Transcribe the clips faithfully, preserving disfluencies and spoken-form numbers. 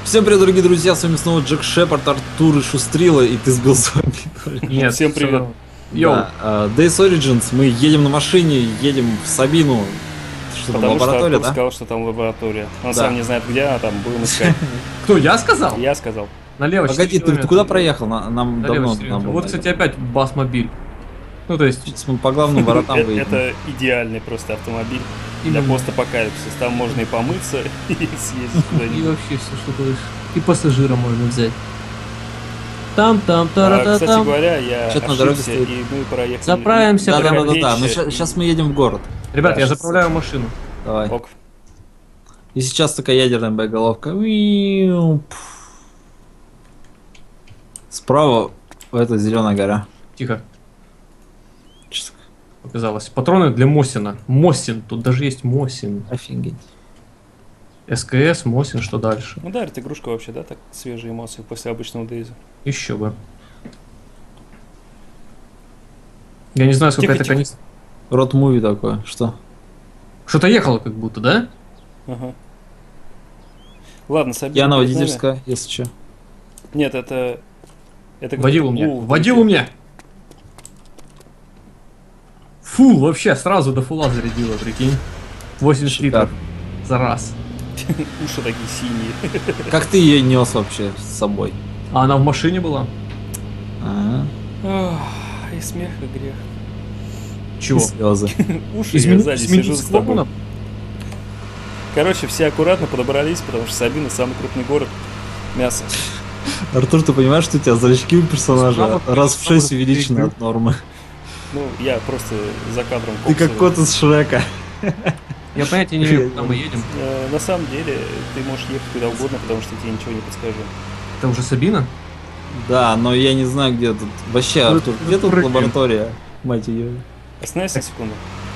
Всем привет, дорогие друзья, с вами снова Джек Шепард, Артур и Шустрила, и ты сбил с вами. Нет, всем привет. Йоу. Да, uh, Days Origins, мы едем на машине, едем в Сабину. Что там, Потому лаборатория, что Артур да? сказал, что там лаборатория. Он Да. сам не знает где, а там будем искать. Кто, я сказал? Я сказал. Налево. Погоди, ты, ты куда проехал? На- Нам Налево, давно нам Вот, кстати, опять бас-мобиль. Ну, то есть... Сейчас мы по главным воротам выедем. Это идеальный просто автомобиль для постапокалипсиса. Там можно и помыться, и съездить И куда-нибудь. вообще все, что хочешь. И пассажира можно взять. Там, там, А, тара Кстати говоря, я Что-то на дороге ошибся, стоит. и мы проехали. Заправимся Да, да, прямо да, да, да. Мы Короче, сейчас мы едем в город. Ребят, Да, я сейчас- заправляю машину. Давай. Ок. И сейчас такая ядерная боеголовка. Уиу, пф. Справа это зеленая гора. Тихо, Чё такое? показалось. Патроны для Мосина. Мосин, тут даже есть Мосин. Офигеть. СКС, Мосин, что дальше? Ну да, это игрушка вообще, да, так свежие эмоции после обычного Дейза. Еще бы. Я не знаю, сколько Тихо, это тихо. канистр. Рот муви такое. Что? Что-то ехало как будто, да? Ага. Ладно, Сабина. Я на перед нами. водительская, если что. Нет, это... это Водил у какой-то меня. гул Водил у меня. Фул, вообще, сразу до фула зарядила, прикинь. восемьдесят Шикарно. литров за раз. Уши такие синие. Как ты ее нес вообще с собой? А она в машине была? А, Ох, и смех, и грех. Чего? и слезы. Уши, я Измени- сзади изменить сижу с склону тобой. надо? Короче, все аккуратно подобрались, потому что Сабина самый крупный город. Мясо. Артур, ты понимаешь, что у тебя зрачки у персонажа Справа, раз в шесть справа, увеличены справа. от нормы? Ну, я просто за кадром Ты как коксую. кот из Шрека. Я понятия не имею, куда мы едем. Э, На самом деле, ты можешь ехать куда угодно, потому что я тебе ничего не подскажу. Это уже Сабина? Да, но я не знаю, где тут. Вообще, Ну, Артур, где тут прыгаем. лаборатория? Мать ее. Остановись на секунду.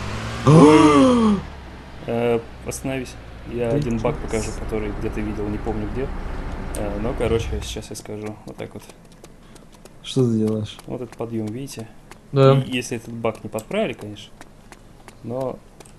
Э, Остановись. Я Да один ничего баг покажу, который где-то видел, не помню где. Э, Но, короче, сейчас я скажу. Вот так вот. Что ты делаешь? Вот этот подъем, видите? Да. И если этот баг не подправили, конечно. Но...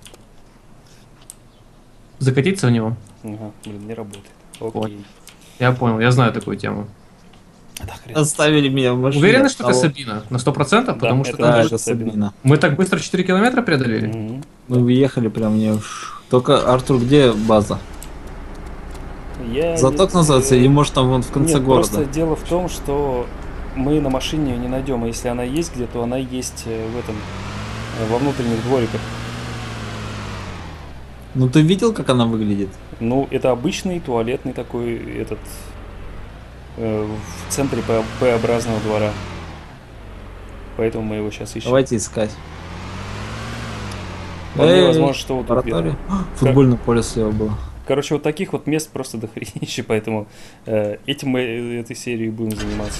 Закатиться в него? Ага, блин, не работает. Вот. Окей. Я понял, я знаю такую тему. Да, хрен. Оставили меня в машине. Уверены, что это Того- Сабина? На сто процентов? Да, Потому что это там Да, же- это Сабина. Сабина. мы так быстро четыре километра преодолели? Мгм. Мы въехали прям мне. уж. Только, Артур, где база? Я Заток не- называется, или может там вон в конце Нет, города? просто дело в том, что мы на машине ее не найдем, а если она есть где-то, то она есть э, в этом, э, во внутренних двориках. Ну ты видел, как она выглядит? Ну, это обычный туалетный такой, этот, э, в центре П- П-образного двора. Поэтому мы его сейчас ищем. Давайте искать. Вполне Эй, возможно, что вот тут лаборатория. где-то. А, Футбольное поле слева было. Короче, вот таких вот мест просто дохренище, поэтому э, этим мы э, этой серией будем заниматься.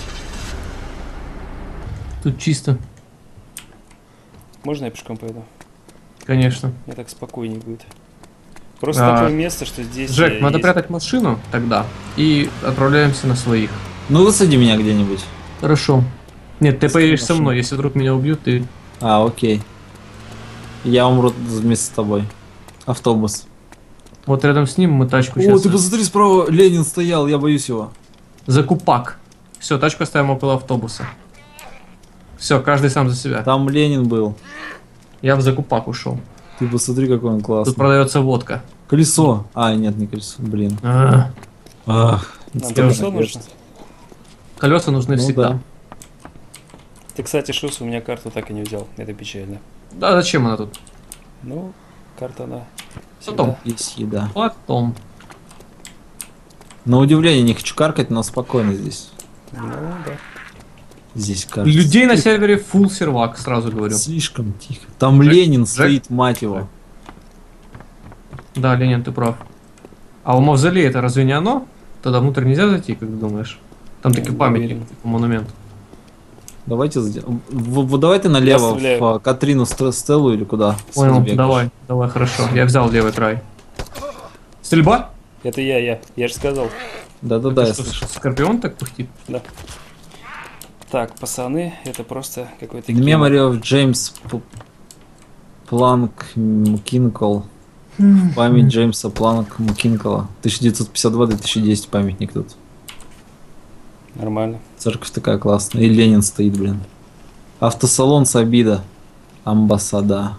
Тут чисто, Можно я пешком пойду? конечно. Мне так спокойнее будет. Просто А, такое место, что здесь... Джек, э, надо есть- прятать машину тогда и отправляемся на своих. Ну высади меня где-нибудь. Хорошо. Нет, ты С поедешь со машиной. мной, если вдруг меня убьют, ты... А, окей. Я умру вместе с тобой. Автобус. Вот рядом с ним мы тачку О, сейчас... ты посмотри, справа Ленин стоял, я боюсь его. Закупак. Все, тачку ставим около автобуса. Все, каждый сам за себя. Там Ленин был. Я в закупак ушел. Ты посмотри, какой он Тут классный. продается водка. Колесо. А, нет, не колесо. Блин. А, Ах. Нам столько колесо надежд. нужно? колеса нужны Ну всегда. да. Ты, кстати, Шус, у меня карту так и не взял. Это печально. Да, зачем она тут? Ну, карта она... Потом. Есть еда. Потом. На удивление, не хочу каркать, но спокойно здесь. Ну, да. Здесь кажется. Людей на сервере full сервак, сразу говорю. Слишком тихо. Там Джек, Ленин Джек. стоит, мать его. Да, Ленин, ты прав. А у мавзолея это разве не оно? Тогда внутрь нельзя зайти, как ты думаешь? Там Не, таки не памятник, уверен. типа монумент. Давайте сделаем. В- в- Давай ты налево Оставляю. в а, Катрину Ст- Стеллу или куда? Понял, Сразу бегаешь. давай, давай, хорошо. Я взял левый край. Стрельба? Это я, я. Я же сказал. Да-да-да, я Что, слышу. Скорпион так пыхтит? Да. Так, пацаны, это просто какой-то... In memory of James П- Планк Кинкол. Память Джеймса Планка Маккинкола. тысяча девятьсот пятьдесят два — две тысячи десять памятник тут. Нормально. Церковь такая классная. И Ленин стоит, блин. Автосалон Сабида. Амбассада.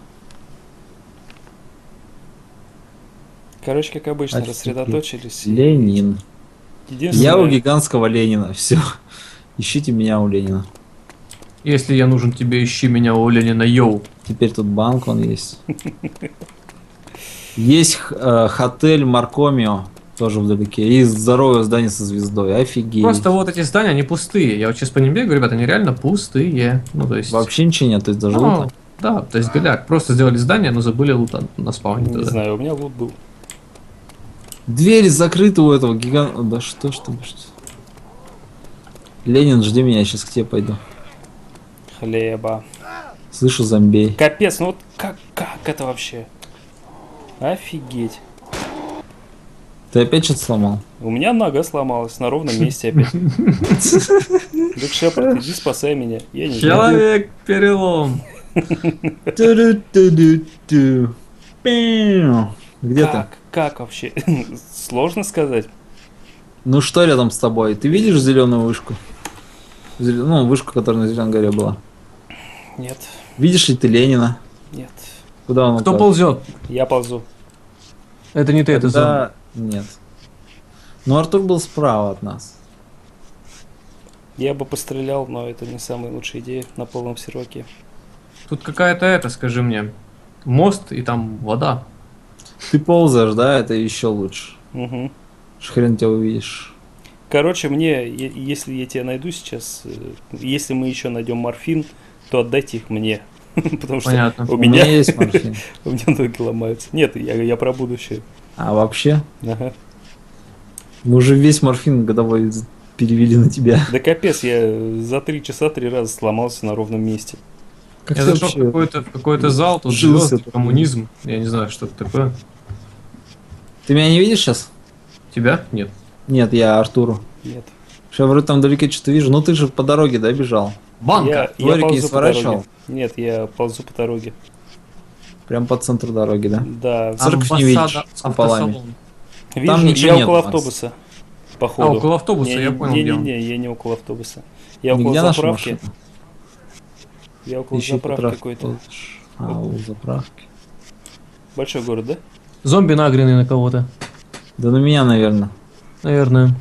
Короче, как обычно, Офигеть. рассредоточились. Ленин. Единственное, Я у гигантского Ленина. Все. Ищите меня у Ленина. Если я нужен тебе, ищи меня у Ленина, йоу. Теперь тут банк он есть. Есть э, отель Маркомио. Тоже вдалеке. И здоровое здание со звездой. Офигеть. Просто вот эти здания, они пустые. Я вот сейчас по ним бегаю, ребята, они реально пустые. Ну, то есть... Вообще ничего нет, то есть даже Ну, лута. да, то есть голяк. Просто сделали здание, но забыли лута на спауне. не туда. знаю, у меня лут был. Двери закрыты у этого гиганта. Да что ж ты, что? Ленин, жди меня, я сейчас к тебе пойду. Хлеба. Слышу зомбей. Капец, ну вот как, как это вообще? Офигеть. Ты опять что-то сломал? У меня нога сломалась на ровном месте опять. Дик Шепард, иди спасай меня. Я не знаю. Человек перелом. Ту-ду-ту-ду-ту. Пиу. Где ты? Как? Как вообще? Сложно сказать. Ну что рядом с тобой? Ты видишь зеленую вышку? Зелё- Ну, вышку, которая на Зеленой горе была. Нет, Видишь ли ты Ленина? нет. Куда он Кто упал? ползет? Я ползу. Это не ты, это зомби. Да, нет. Ну, Артур был справа от нас. Я бы пострелял, но это не самая лучшая идея на полном серваке. Тут какая-то это, скажи мне, мост и там вода. Ты ползаешь, да? Это еще лучше. Угу. Ш хрен тебя увидишь. Короче, мне, е- если я тебя найду сейчас, э, если мы еще найдем морфин, то отдайте их мне. Потому что Понятно. у У меня меня, есть морфин. у меня ноги ломаются. Нет, я, я про будущее. А вообще? Ага. Мы уже весь морфин годовой перевели на тебя. Да капец, я за три часа три раза сломался на ровном месте. Как Я ты зашел в вообще- какой-то в какой-то зал, тут Жился звезды, такой. коммунизм. Я не знаю, что это такое. Ты меня не видишь сейчас? Тебя? Нет. Нет, я Артуру. Нет. Сейчас вроде там вдалеке что-то вижу. Ну ты же по дороге, да, бежал? Банка! Я, я Дворики не ползу по сворачивал? дороге. Нет, я ползу по дороге. Прям по центру дороги, да? Да. Церковь не видишь, с куполами. автосалон. Вижу, ничего я нет, около Макс. автобуса. А, Походу. около автобуса, не, я понял, не, где не, он. не, я не около автобуса. Я около Нигде наша заправки. машина. Я около Ищи заправки заправки. какой-то. А, у заправки. Большой город, да? Зомби нагренный на кого-то. Да на меня, наверное. Наверное.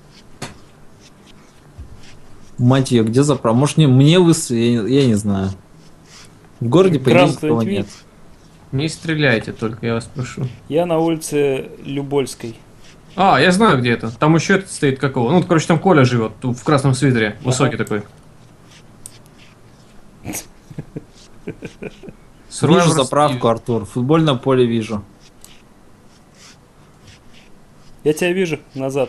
Мать ее, где заправка? Может мне, мне выстрелить? Я, не- я не знаю. В городе по идее Грант никого кто-нибудь нет. Не стреляйте только, я вас прошу. Я на улице Любольской. А, я знаю, где это. Там еще этот стоит какого. Ну, короче, там Коля живет, тут в красном свитере. Высокий такой. Вижу Survivor заправку, Steve. Артур. Футбольное поле вижу. Я тебя вижу назад.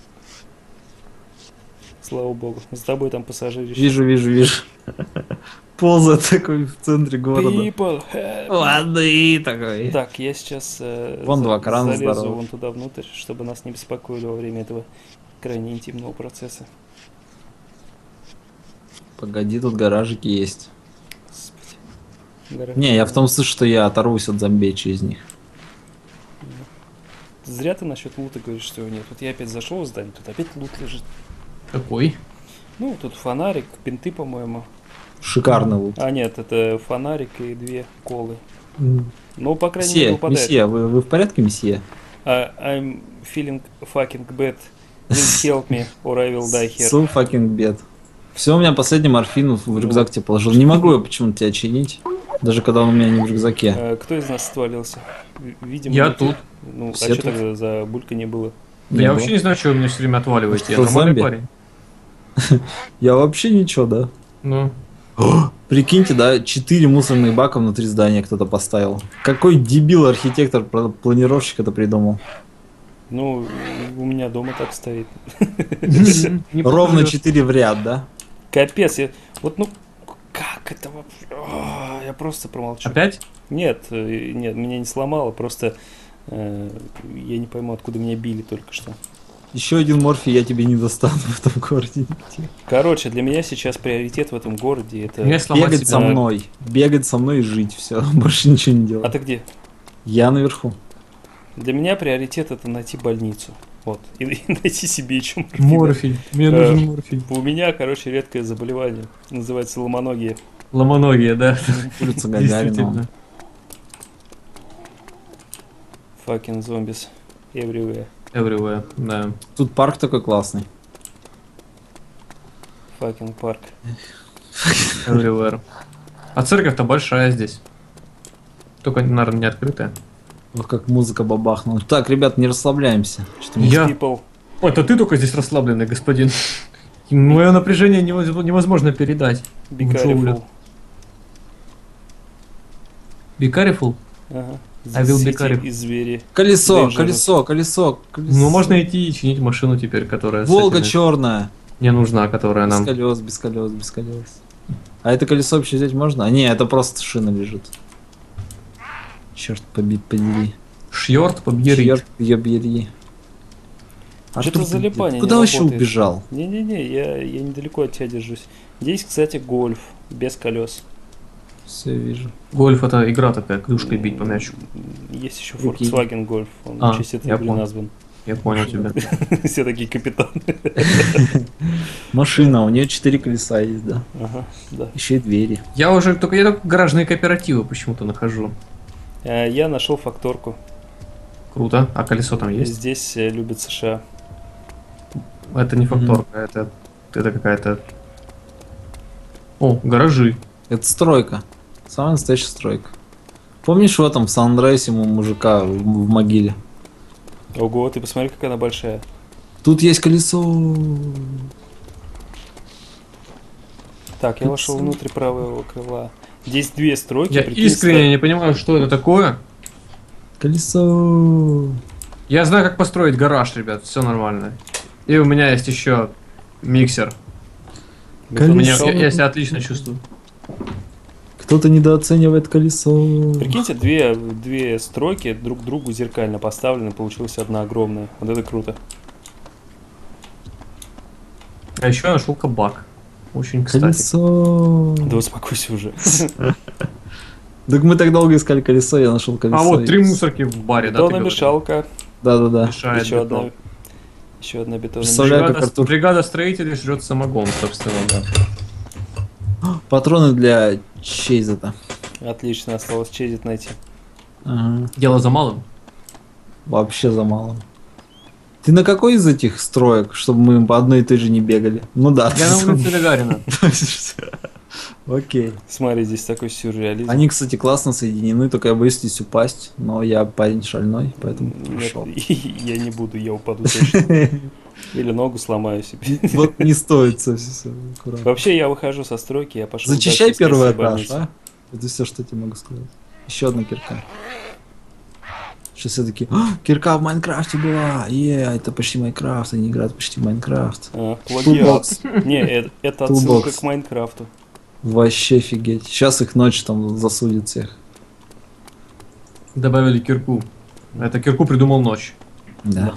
Слава богу. За тобой там пассажирище. Вижу, вижу, вижу. Ползает такой в центре города. People help me. Воды такой. Так, я сейчас э, Вон два крана залезу здоровых. вон туда внутрь, чтобы нас не беспокоили во время этого крайне интимного процесса. Погоди, тут гаражики есть. Господи. Гараж. Не, я в том смысле, что я оторвусь от зомби через них. Зря ты насчет лута говоришь, что его нет. Вот я опять зашел в здание, тут опять лут лежит. Какой? Ну, тут фонарик, бинты, по-моему. Шикарный лут. А нет, это фонарик и две колы. М. Ну, по крайней мере, Месье, выпадает. месье, вы, вы в порядке, месье? А, I'm feeling fucking bad. Please help me, or I will die here. So fucking bad. Все, у меня последний морфин в рюкзак тебе положил. Не могу я почему-то тебя чинить. Даже когда он у меня не в рюкзаке. А, кто из нас отвалился? В- Видимо, Я не ты. тут. Ну, Все а что тут. тогда за булька не было? Да Не я было. вообще не знаю, что вы меня все время отваливаете. Я Что, нормальный зомби? парень. Я вообще ничего, да? Ну, Прикиньте, да, четыре мусорных бака внутри здания кто-то поставил. Какой дебил архитектор, пла- планировщик это придумал? Ну, у меня дома так стоит. не Ровно покажешь. четыре в ряд, да? Капец, я... Вот ну, как это вообще? А, я просто промолчу. Опять? Нет, э, нет, меня не сломало, просто э, я не пойму, откуда меня били только что. Еще один морфий я тебе не достану в этом городе. Короче, для меня сейчас приоритет в этом городе это... Меня сломать Бегать со себя. мной. Бегать со мной и жить, все. Больше ничего не А делать. ты где? Я наверху. Для меня приоритет это найти больницу. Вот. И, и найти себе еще морфин. Морфий. Мне Э, нужен морфий. У меня, короче, редкое заболевание. Называется ломоногие. Ломоногие, да. Улица Гагарина. Действительно. Fucking zombies. Everywhere. Everywhere, да. Тут парк такой классный. Fucking парк. Everywhere. А церковь-то большая здесь. Только, наверное, не открытая. Ох, как музыка бабахнула. Так, ребят, не расслабляемся. Что мы- Я... People. Ой, это ты только здесь расслабленный, господин. Мое напряжение невоз- невозможно передать. Be В джоулях. careful. Be careful. Ага. I will be City careful. из звери. Колесо, Dangerous. колесо, колесо, колесо. Ну, можно идти и чинить машину теперь, которая... с Волга этими- черная. Не нужна, которая Без нам... колес, без колес, без колес. А это колесо вообще взять можно? А не, это просто шина лежит. Черт поби, подери. Шьорт, побери. Черт ебери. А Что-то что ты- залипание Куда не вообще работает. убежал? Не-не-не, я, я недалеко от тебя держусь. Здесь, кстати, гольф. Без колес. Все вижу. Гольф это игра такая, клюшкой бить по мячу. Есть еще Окей. Volkswagen Golf. Он А, в честь этой я игры понял. назван. Я понял тебя. Все такие капитаны. Машина, у нее четыре колеса есть, да. Ага, да. Еще и двери. Я уже только, я только гаражные кооперативы почему-то нахожу. А, Я нашел факторку. Круто. А колесо там есть? Здесь э, любят США. Это не факторка, это, это какая-то... О, гаражи. Это стройка. Самая настоящая стройка. Помнишь в этом в Сан-Андреасе у мужика в, в могиле? Ого, ты посмотри, какая она большая. Тут есть колесо. Так, я вошел внутрь правого крыла. Здесь две стройки. Я прикинь, искренне не понимаю, что это такое. Колесо. Я знаю, как построить гараж, ребят, все нормально. И у меня есть еще миксер. У меня, Колесо. я, я себя отлично чувствую. Кто-то недооценивает колесо. Прикиньте, две, две стройки друг к другу зеркально поставлены, получилась одна огромная. Вот это круто. А еще я нашел кабак. Очень кстати. Колесо. Да успокойся уже. Так мы так долго искали колесо, я нашел колесо. А вот и- три мусорки в баре, да? ты Бетонная говорил? мешалка. Да-да-да. Мешает Еще бетон. одна. Еще одна бетонная Представляю, мешалка. как Бригада, Артур- бригада строителей жрет самогон, собственно, да. Патроны для чейзета. Отлично, осталось чейзит найти. Ага. Дело за малым. Вообще за мало. Ты на какой из этих строек, чтобы мы по одной и той же не бегали? Ну да. Я на улице Гагарина. Окей. Смотри, здесь такой сюрреализм. Они, кстати, классно соединены, только я боюсь здесь упасть. Но я парень шальной, поэтому Нет, пошел. я не буду, я упаду точно. Или ногу сломаю себе. Вот не стоит все, все, аккуратно. Вообще, я выхожу со стройки, я пошел... Зачищай дальше искать первый себе этаж, больницу. а? Это все, что я тебе могу сказать. Еще одна кирка. Сейчас все таки кирка в Майнкрафте была. Е, это почти Майнкрафт, они играют почти в Майнкрафт. А, плагиат. Toolbox. Не, э- это отсылка Toolbox. к Майнкрафту. Вообще офигеть. Сейчас их ночь там засудит всех. Добавили кирку. Это кирку придумал ночь. Да.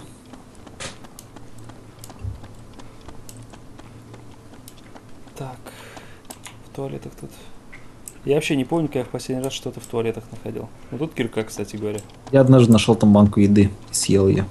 Так, в туалетах тут... Я вообще не помню, как я в последний раз что-то в туалетах находил. Ну тут кирка, кстати говоря. Я однажды нашел там банку еды и съел ее.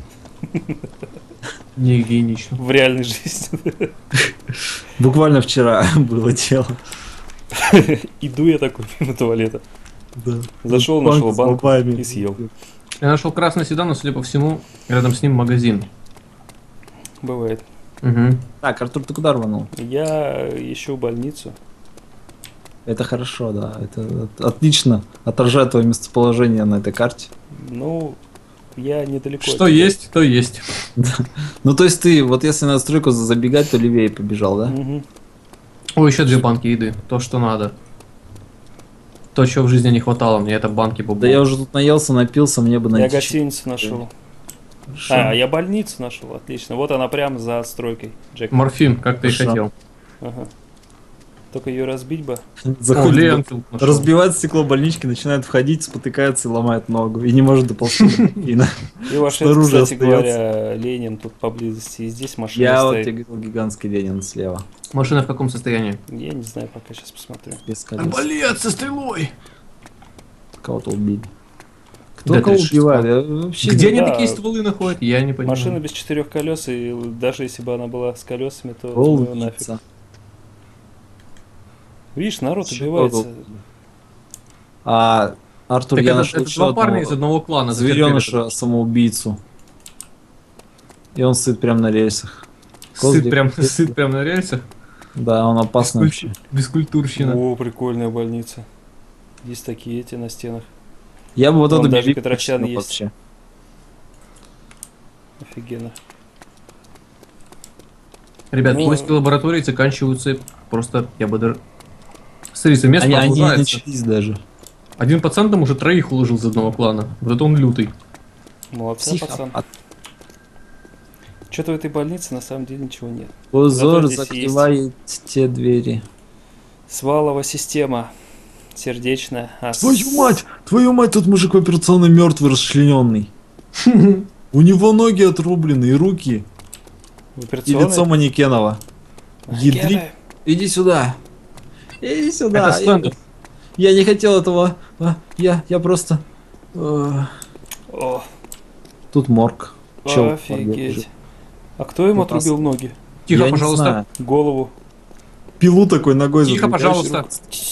Не гигиенично. В реальной жизни. Буквально вчера было дело. Иду я такой мимо туалета. Да. Зашел, Банку нашел с банку бобами. и съел. Я нашел красный седан, но, судя по всему, рядом с ним магазин. Бывает. Угу. Так, Артур, ты куда рванул? Я ищу больницу. Это хорошо, да. Это от- отлично отражает твое местоположение на этой карте. Ну, я недалеко. от Что тебя. есть, то есть. Ну, то есть ты, вот если на стройку забегать, то левее побежал, да? Мгм. О, еще две банки еды. То, что надо. То, чего в жизни не хватало мне, это банки бобов. Да я уже тут наелся, напился, мне бы Я найти... гостиницу нашел. Хорошо. А, я больницу нашел, отлично. Вот она прямо за стройкой, Джек. Морфин, как ты и Хорошо. хотел. Ага. Только ее разбить бы. О, Заходит, Ленфилд нашел. разбивает стекло больнички, начинает входить, спотыкается и ломает ногу. И не может доползти до морфина. И ваш, Снаружи кстати остается. говоря, Ленин тут поблизости. И здесь машина Я вот стоит. тебе говорил, гигантский Ленин слева. Машина в каком состоянии? Я не знаю, пока сейчас посмотрю. Без колес. Болеет со стрелой. Кого-то убили. Кто Д кого тридцать шесть. убивает? Я вообще Где не- они Да. такие стволы находят? Я не понимаю. Машина без четырех колес, и даже если бы она была с колесами, то ну, его нафиг. Полница. Видишь, народ Чего убивается. А, Артур, Так я это, нашел это еще два парня одного из одного клана. затерпели звереныша это. самоубийцу. И он сыт прямо на рельсах. Сыт Козлик. прям, сыт прям на рельсах. Да, он опасный Бескуль- вообще. Бескультурщина. О, прикольная больница. Есть такие эти на стенах. Я бы вот Вон эту даже милику Петросян починил есть. вообще. Офигенно. Ребят, Ну, поиски лаборатории заканчиваются просто, я бы даже... Смотрите, место Они, они не продолжается. начались даже. Один пацан там уже троих уложил из одного клана. Вот это он лютый. Молодцы, пацан. Психопат. Что-то в этой больнице на самом деле ничего нет. Узор Зато здесь закрывает те двери. Свалова система. Сердечная. А с- Твою мать! Твою мать, тут мужик в операционной мертвый, расчлененный. У него ноги отрублены и руки. в И операционной? лицо манекенова. Ядри... Манекены. Иди сюда. Иди сюда. Это Слендер. Я не хотел этого. А, я, я просто... э, О, Тут морг. Чел, офигеть. А кто им Ну, отрубил пос- ноги? Тихо, я не пожалуйста. знаю. Голову. Пилу такой ногой Тихо, задвигаешь, пожалуйста.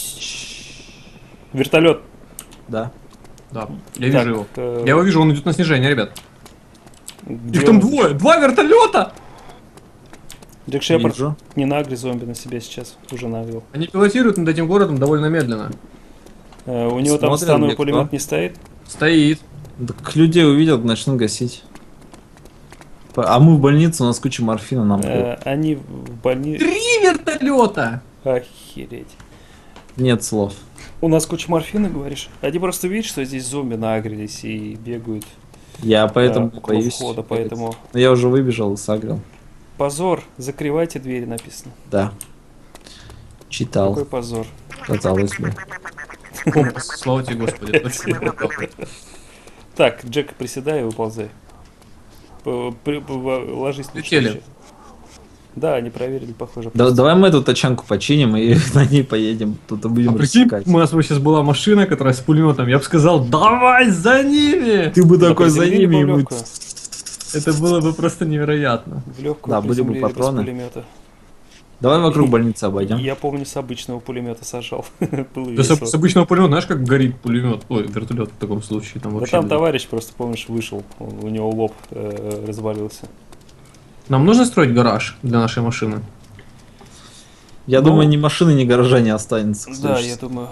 и- Вертолет. Да. Да, я вижу его. э, Я его вижу, он идет на снижение, ребят. где Их там он? двое! Два вертолета! Джек Шепард Вижу. не нагри зомби на себя сейчас. Уже нагрел. Они пилотируют над этим городом довольно медленно. Э, у него там Смотрят, становой где пулемет кто. не стоит. Стоит. Так людей увидят, начнут гасить. П- А мы в больнице, у нас куча морфина нам. Э, они в больнице... Три вертолета! Охереть. Нет слов. У нас куча морфина, говоришь? Они просто видят, что здесь зомби нагрелись и бегают Я поэтому э, около боюсь. входа, поэтому... Но я уже выбежал и сагрил. Позор, закрывайте двери, написано. Да. Читал, Какой позор. казалось бы. Компас, слава тебе, Господи. Точно было правда. Так, Джек, приседай и выползай. П- при- п- Ложись на Летели. чудище. Да, они проверили, похоже. Да, давай мы эту тачанку починим и на ней поедем. Тут и А будем прикинь, рассекать. у нас бы сейчас была машина, которая с пулеметом. Я бы сказал, давай за ними! Ты бы Да такой за приземлили ними и бы в мы... легкую. Это было бы просто невероятно. В легкую Да, были бы приземлили без патроны. пулемета. Давай вокруг больницы обойдем. Я помню, с обычного пулемета сажал. Было Да с, весело. с обычного пулемета, знаешь, как горит пулемет? Ой, вертолет в таком случае. Там Да вообще. там да. товарищ просто, помнишь, вышел, он- у него лоб э, развалился. Нам нужно строить гараж для нашей машины. Я Ну, думаю, ни машины, ни гаража не останется. к Да, следующей я думаю,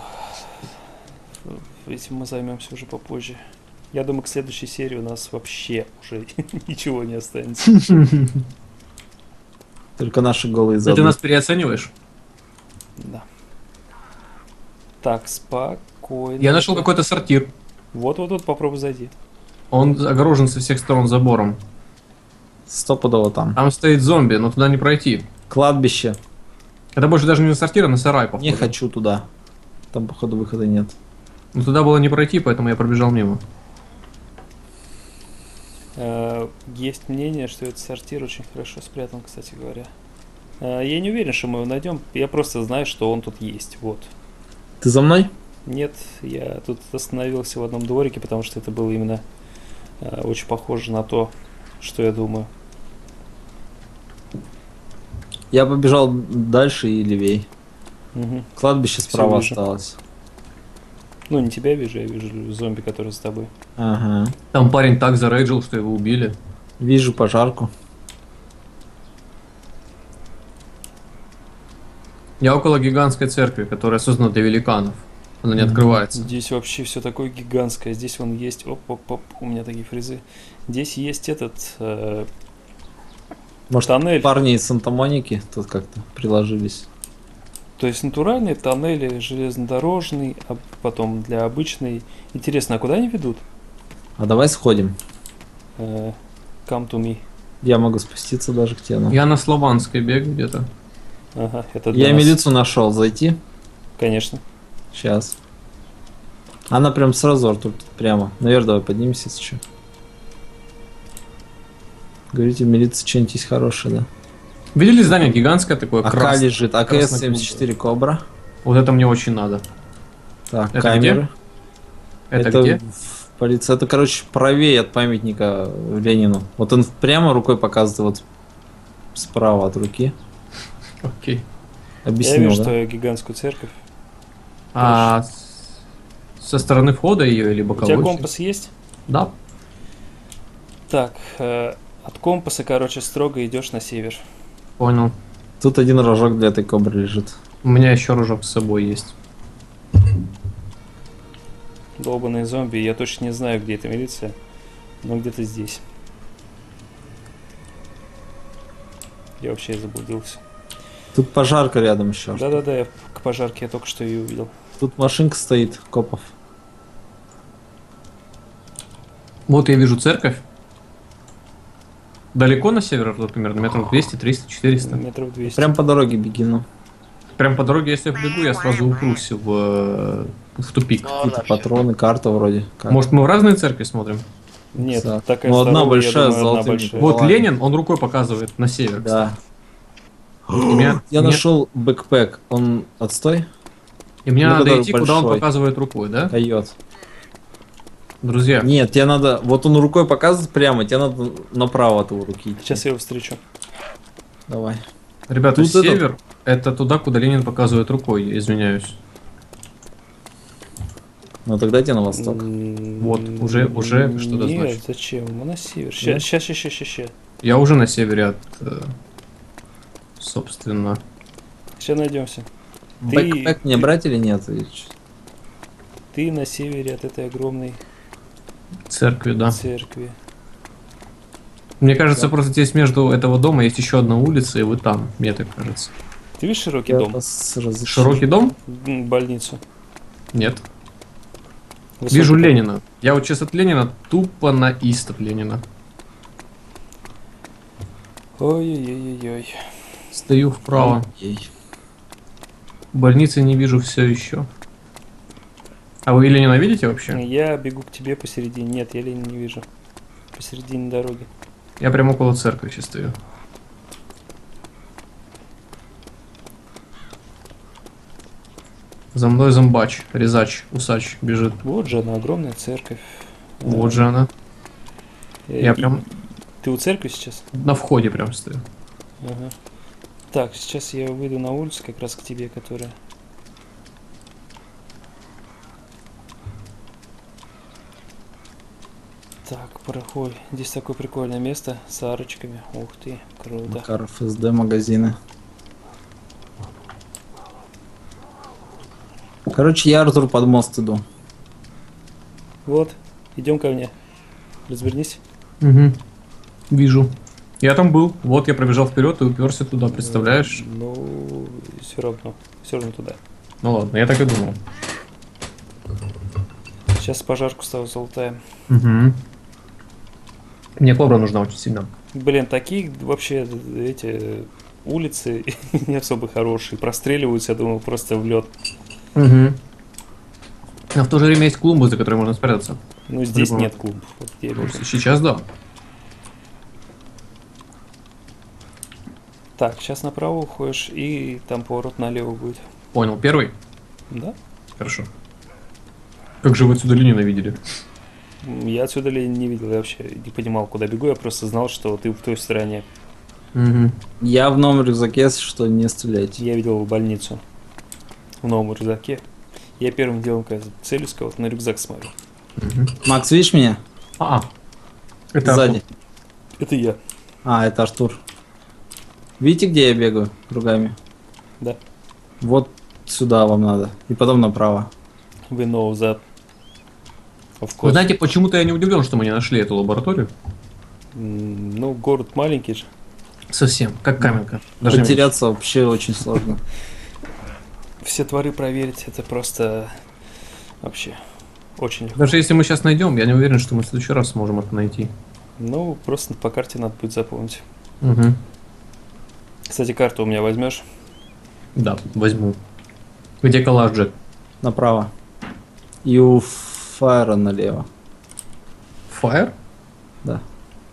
этим мы займемся уже попозже. Я думаю, к следующей серии у нас вообще уже ничего не останется. Только наши голые Ты зады. нас переоцениваешь? Да. Так, спокойно. Я нашел какой-то сортир. Вот-вот-вот, попробуй зайди. Он огорожен со всех сторон забором. Стопудово там. Там стоит зомби, но туда не пройти. Кладбище. Это больше даже не на сортир, а на сарай, походу. Не хочу туда. Там, походу, выхода нет. Но туда было не пройти, поэтому я пробежал мимо. Э, Есть мнение, что этот сортир очень хорошо спрятан, кстати говоря. Э, Я не уверен, что мы его найдем. Я просто знаю, что он тут есть. Вот. Ты за мной? Нет, я тут остановился в одном дворике, потому что это было именно э, очень похоже на то, что я думаю. Я побежал дальше и левей. Мгм. Кладбище Всё справа вижу. осталось. Ну, не тебя вижу, я вижу зомби, который с тобой. Ага. Там парень так зарейджил, что его убили. Вижу пожарку. Я около гигантской церкви, которая создана для великанов. Она не Мгм. открывается. Здесь вообще все такое гигантское. Здесь вон есть... Оп-оп-оп, у меня такие фрезы. Здесь есть этот... э, Может, тоннель. парни из Санта-Моники тут как-то приложились. То есть натуральные тоннели железнодорожный, а потом для обычной. Интересно, а куда они ведут? А давай сходим. Э, Come to me. Я могу спуститься даже к тебе. ну. Я на Славанской бегаю где-то. Ага, это для Я нас. милицию нашел. Зайти? Конечно. Сейчас. Она прям сразу, Артур, тут прямо. Наверх давай поднимемся, если что. Говорите, в милиции что-нибудь есть хорошее, да? Видели здание гигантское такое? АК красное, лежит. АКС семьдесят четыре Кобра. Вот это мне очень надо. Так, Это камеры. Это, где? в Полиция, это, короче, правее от памятника Ленину. Вот он прямо рукой показывает, вот справа от руки. Окей. Я Объяснил, вижу да? твою гигантскую церковь. А с- со стороны входа ее или У боковой? тебя компас есть? Да. Так, э, от компаса, короче, строго идешь на север. Понял. Тут один рожок для этой кобры лежит. У меня еще ружок с собой есть. Долбаные зомби, я точно не знаю, где эта милиция, но где-то здесь. Я вообще заблудился. Тут пожарка рядом еще. Да-да-да, я к пожарке я только что ее увидел. Тут машинка стоит, копов. Вот я вижу церковь. Далеко на север, вот, примерно метров двести, триста, четыреста. Метров двести. Прям по дороге беги, ну. Прям по дороге, если я побегу, я сразу упрусь в, э, в тупик. Какие-то патроны, карта вроде. Как? Может, мы в разные церкви смотрим? Нет, Да. такая Ну, одна здоровая, большая, я думаю, с одна золотыми большая. Вот Ладно. Ленин, он рукой показывает на север. Да. И меня, Я мне- нашел бэкпэк. Он отстой? и мне ну, надо который идти, куда он большой. показывает рукой, да? Койот. Друзья, Нет, тебе надо. Вот он рукой показывает прямо, тебе надо направо от его руки. идти. Сейчас я его встречу. Давай. ребята, тут это- север это туда, куда Ленин показывает рукой, я извиняюсь. Ну тогда тебе на восток. Вот, уже- уже что-то Нет, значит. зачем? У нас север. Да? Сейчас, сейчас, сейчас, сейчас, сейчас. Я уже на севере от, э, собственно. Сейчас найдемся. Ты- Бэкпэк мне брать или нет? Или чё? Ты на севере от этой огромной Церкви, да. церкви. Мне кажется, Да. просто здесь между этого дома есть еще одна улица, и вы там, мне так кажется. Ты видишь широкий Я дом? вас разыщу. Широкий дом? М, Больницу. Нет. Высокий Вижу дом. Ленина. Я вот сейчас от Ленина тупо на ист от Ленина. Ой-ой-ой-ой. Стою вправо. Ей. Больницы не вижу все еще. А вы Ленина видите вообще? Я бегу к тебе посередине. Нет, я Ленина не вижу. Посередине дороги. Я прямо около церкви сейчас стою. За мной зомбач, резач, усач бежит. Вот же она, огромная церковь. Вот же она. Э, Я и- прям Ты у церкви сейчас? на входе прям стою. Ага. Так, сейчас я выйду на улицу как раз к тебе, которая... Так, проходи. Здесь такое прикольное место с арочками. Ух ты, круто. Макаров СД магазины. Короче, я Артур под мост иду. Вот, идем ко мне. Развернись. Угу. Вижу. Я там был. Вот я пробежал вперед и уперся туда, представляешь? Ну, все равно. Все равно туда. Ну ладно, я так и думал. Сейчас пожарку ставлю золотая. Угу. Мне кобра нужна очень сильно. Блин, такие вообще эти улицы не особо хорошие. Простреливаются, я думал, просто в лед. Угу. А в то же время есть клумбы, за которые можно спрятаться. Ну, здесь По-любому. нет клубов. Вот где я Ну, бегу. Сейчас да. Так, сейчас направо уходишь, и там поворот налево будет. Понял. Первый? Да? Хорошо. Как же вы отсюда Ленина видели? М, Я отсюда ли не видел, я вообще не понимал, куда бегу, я просто знал, что ты в той стороне. Угу. Я в новом рюкзаке, если что, не стреляйте. Я видел больницу в новом рюкзаке. Я первым делом, когда целюсь, вот на рюкзак смотрю. Макс, видишь меня? А, а. Это Сзади. Это я. А, это Артур. Видите, где я бегаю кругами? Да. Вот сюда вам надо. И потом направо. Вы know that. Of Вы course. знаете, почему-то я не удивлен, что мы не нашли эту лабораторию. М, Ну, город маленький же. Совсем. Как каменка. Даже Потеряться вообще очень сложно. Все творы проверить, это просто вообще очень легко. Даже если мы сейчас найдем, я не уверен, что мы в следующий раз сможем это найти. Ну, просто по карте надо будет запомнить. Угу. Кстати, карту у меня возьмешь? Да, возьму. Где коллаж, Джек? Направо. И у фаера налево. Fire? Да.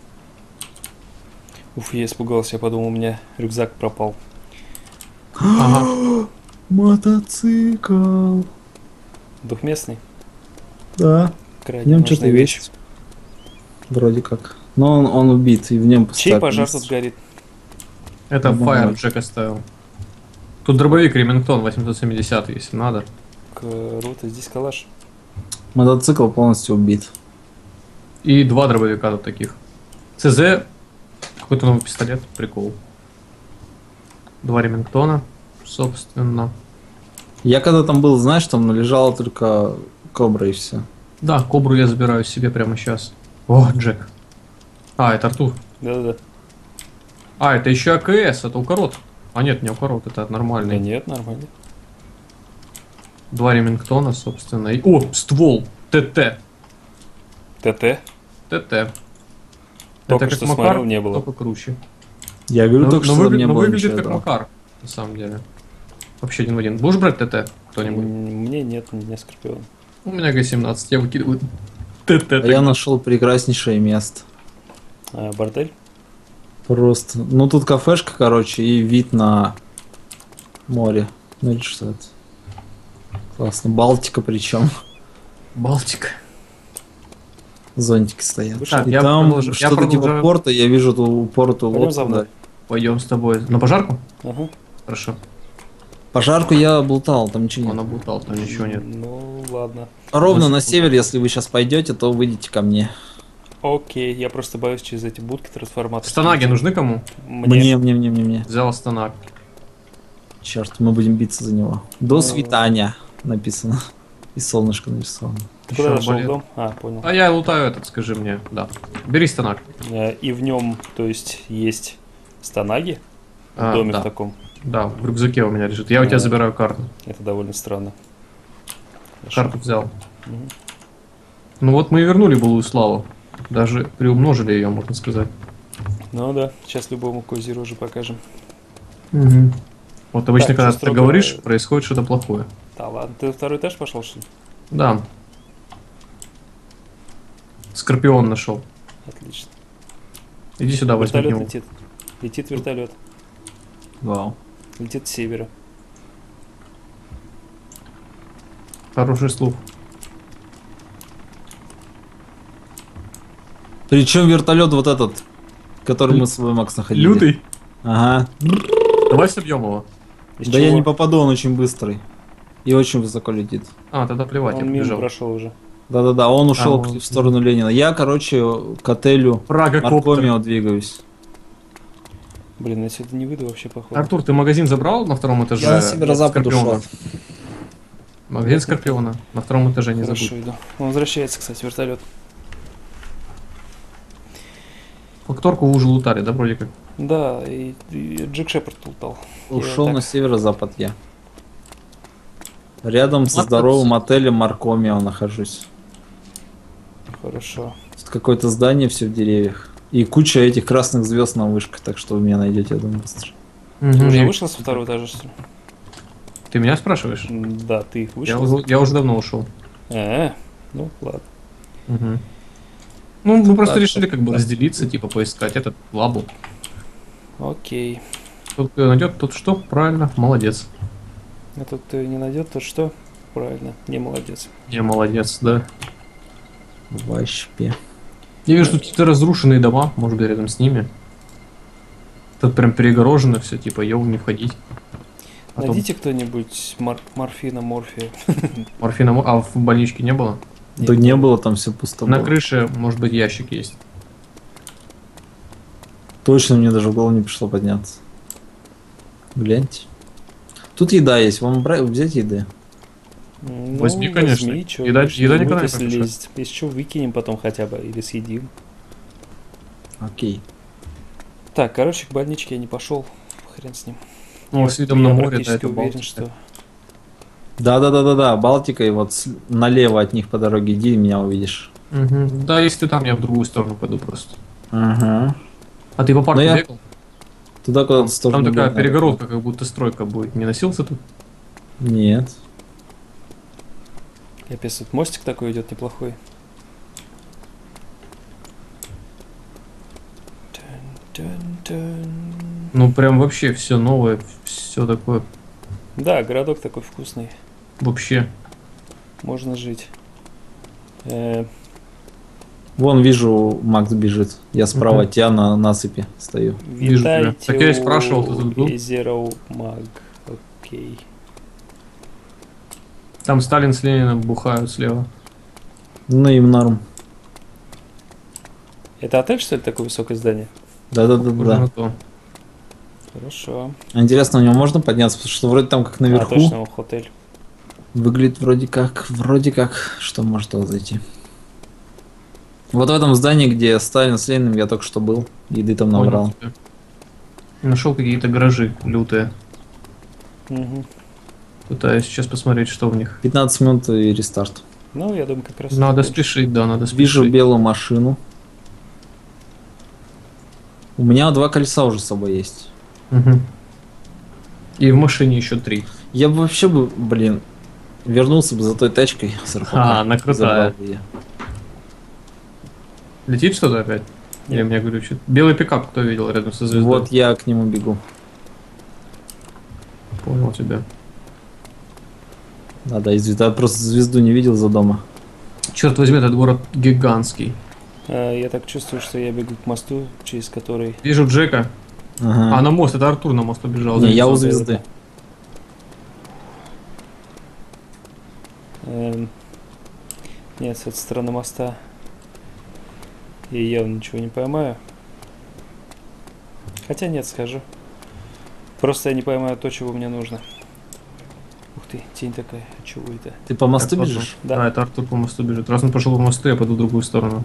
Уф, я испугался, я подумал, у меня рюкзак пропал. Ага. Мотоцикл. Двухместный? Да. В Крайне нем нужная что-то вещь. есть. Вроде как. Но он, он убит, и в нем Чей пустая пожар место. тут горит? Это Ну, Fire вот. Джек оставил. Тут дробовик Ремингтон восемьсот семьдесят, если надо. Круто, здесь калаш. Мотоцикл полностью убит. И два дробовика тут таких. ЦЗ, какой-то новый пистолет, прикол. Два Ремингтона, собственно. Я когда там был, знаешь, там лежала только кобра и все. Да, кобру я забираю себе прямо сейчас. О, Джек. А, это Артур. Да-да-да. А, это еще АКС, это укорот. А нет, не укорот, это Да нормальный. нет, нормально. Два Ремингтона, собственно. И... О, ствол. ТТ. ТТ. ТТ. Только это что как смотрел, Макар, не было. только круче. Я говорю, Но, только но что выгля- не но было выглядит ничего как этого. Макар, на самом деле. Вообще один в один. Будешь брать ТТ? Кто-нибудь? М, Мне нет, не Скорпион. У меня Г семнадцать, я выкидываю ТТ. А я нашел прекраснейшее место. А, бордель? Просто. Ну тут кафешка, короче, и вид на море. Ну или что это? Классно. Балтика причем. Балтика. Зонтики стоят. Вышел? Так, И я там продолжу- я что-то типа продолжаю. порта, я вижу ту порту Пойдем за лодку. мной. да. Пойдем с тобой. На пожарку? Ага. Хорошо. Пожарку я облутал, там ничего Он нет. облутал, там ничего нет. Ну, ладно. Ровно Ну, на север, если вы сейчас пойдете, то выйдете ко мне. Окей, я просто боюсь через эти будки трансформаторские. Станаги нужны кому? Мне. Мне, мне, мне, мне, мне. Взял станаг. Черт, мы будем биться за него. До Ну. свидания написано. И солнышко нарисовано. Ты Ещё куда зашел в арбалет. дом? А, понял. А я лутаю этот, скажи мне. Да. Бери станаг. Э, И в нем, то есть, есть станаги в А, доме да. в таком. Да, в рюкзаке у меня лежит. Я у тебя А. забираю карту. Это довольно странно. Хорошо. Карту взял. Мгм. Ну вот мы и вернули былую славу. Даже приумножили ее, можно сказать. Ну да, сейчас любому козе рожи покажем. Угу. Вот обычно, Так, когда всё ты строго- говоришь, происходит что-то плохое. Да ладно, ты на второй этаж пошел, что ли? Да. Скорпион нашел. Отлично. Иди сюда, возьми Вертолет его. летит. Летит вертолет. Вау. Летит с севера. Хороший слух. Причем вертолет вот этот, который Лю- мы с тобой, Макс, находили. Лютый. Ага. Давай собьем его. Из Да я чего? не попаду, он очень быстрый. И очень высоко летит. А, тогда плевать, я Он мимо побежал. прошел уже. Да-да-да, он ушел А, он- в сторону Ленина. Я, короче, к отелю Прага коптер. Маркомио двигаюсь. Блин, я сюда не выйду вообще, походу. Артур, ты магазин забрал на втором этаже? Я на северо-запад Скорпиона? ушел. Магазин Скорпиона. На втором этаже не Хорошо, забудь. иду. Он возвращается, кстати, вертолет. Факторку вы уже лутали, да, вроде как? Да, и, и Джек Шепард лутал. Ушел так. на северо-запад я. Рядом со Ладно, здоровым всё. отелем Маркомио нахожусь. Хорошо. Тут какое-то здание все в деревьях. И куча этих красных звезд на вышках, так что вы меня найдете, я думаю, быстро. Ты уже вышел со второго этажа, что ли? Ты меня спрашиваешь? М, Да, ты Я вышел. уже, я уже давно ушел. А, ну ладно. Мгм. Ну, мы просто Так, решили так, как бы так. разделиться, типа поискать этот лабу. Окей. Тот, кто найдет, тот что? Правильно, молодец. А тут кто не найдет, то что? Правильно, не молодец. Не молодец, да. Вообще. Я вижу тут какие-то разрушенные дома, может быть, рядом с ними. Тут прям перегорожено все, типа, йоу, не входить. А то Найдите кто-нибудь мор- морфина, морфия. морфина, мо- а в больничке не было? Да не было, там все пусто На было. крыше, может быть, ящик есть. Точно мне даже в голову не пришло подняться. Гляньте. Тут еда есть, вам бра- взять еды? Ну, Возьми, конечно. возьми, чё, Еда- лишний еда будет, никогда не если помешает. лезет. Если что, выкинем потом хотя бы, или съедим. Окей. Так, короче, к больничке я не пошел. Хрен с ним. Ну, Я- с видом на я море, да, практически это уверен, Балтика. что... Да-да-да-да-да, Балтика, и вот с- налево от них по дороге иди, и меня увидишь. Мгм. Да, если ты там, я в другую сторону пойду просто. Ага. А ты по парку Ну, я- бегал? Туда куда-то Там, в сторону там такая Ленина. перегородка, как будто стройка будет. Не носился тут? Нет. Капец, тут мостик такой идет неплохой. Тан-тан-тан. Ну, прям вообще все новое, все такое. Да, городок такой вкусный. Вообще. Можно жить. Э, Вон вижу, Макс бежит. Я справа Мгм. от тебя на насыпи стою. Вижу тебя. Витайте Так я и у спрашивал, ты тут был? Zero Mag. Окей. Там Сталин с Лениным бухают слева. Ну им норм. Это отель, что ли, такое высокое здание? Да-да-да. Похоже да. на то. Хорошо. Интересно, у него можно подняться? Потому что вроде там как А, наверху. точно, отель. Выглядит вроде как, вроде как, что может туда зайти. Вот в этом здании, где Сталин с Лениным, я только что был. Еды там Понял набрал. тебя. Нашел какие-то гаражи лютые. Мгм. Пытаюсь сейчас посмотреть, что в них. пятнадцать минут и рестарт. Ну, я думаю, как раз... Надо это больше. спешить, да, надо спешить. Вижу белую машину. У меня два колеса уже с собой есть. Мгм. И в машине еще три. Я бы вообще бы, блин, вернулся бы за той тачкой с эр пэ ка. А, она крутая. Забрал бы её. Летит что-то опять? Или Нет. меня глючит? Белый пикап кто видел рядом со звездой? Вот я к нему бегу. Понял тебя. Да, да, извините, я просто звезду не видел за дома. Черт возьми, этот город гигантский. А, я так чувствую, что я бегу к мосту, через который... Вижу Джека. Ага. А, на мост, это Артур на мост убежал. Не, я у звезды. звезды. Эм, Нет, с этой стороны моста я явно ничего не поймаю. Хотя нет, скажу. Просто я не поймаю то, чего мне нужно. Ух ты, тень такая. А чего это? Ты по мосту Так, бежишь? Да. Да, это Артур по мосту бежит. Раз он пошел по мосту, я пойду в другую сторону.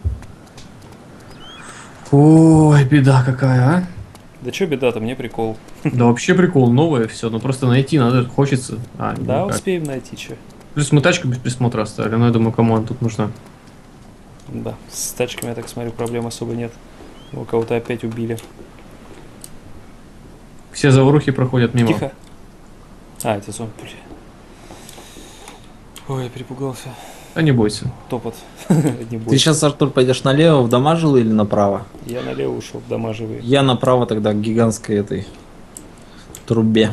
Ой, беда какая, а? Да чё беда-то, мне прикол. Да вообще прикол, новое все, но просто найти надо, хочется. А, Да, никак. успеем найти чё. Плюс мы тачку без присмотра оставили, но я думаю, кому она тут нужна. Да, с тачками, я так смотрю, проблем особо нет. Его кого-то опять убили. Все заварухи проходят мимо. Тихо. А, это зомби, бля. Ой, я перепугался. Да не бойся. Топот. Не Ты бойся. сейчас, Артур, пойдешь налево в дома жилые или направо? Я налево ушел, в дома живые. Я направо тогда к гигантской этой трубе.